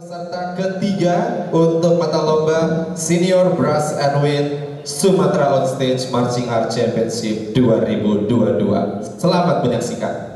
Peserta ketiga untuk mata lomba Senior Brass and Wind Sumatera On Stage Marching Art Championship 2022. Selamat menyaksikan.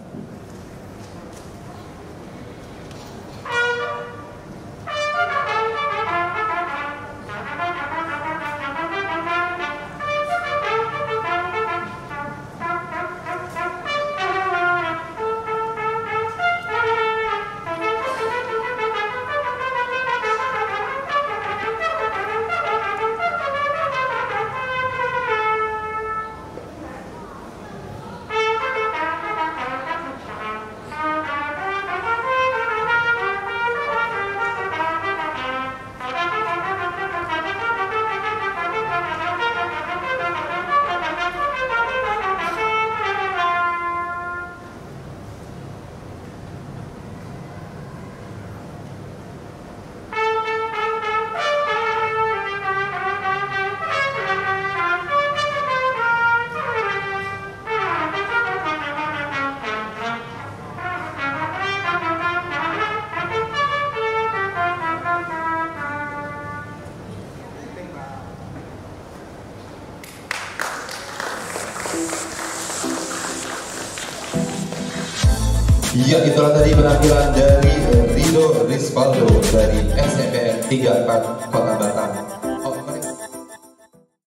Ya, itulah tadi penampilan dari Rido Rizvaldo dari SMPN 34 Kota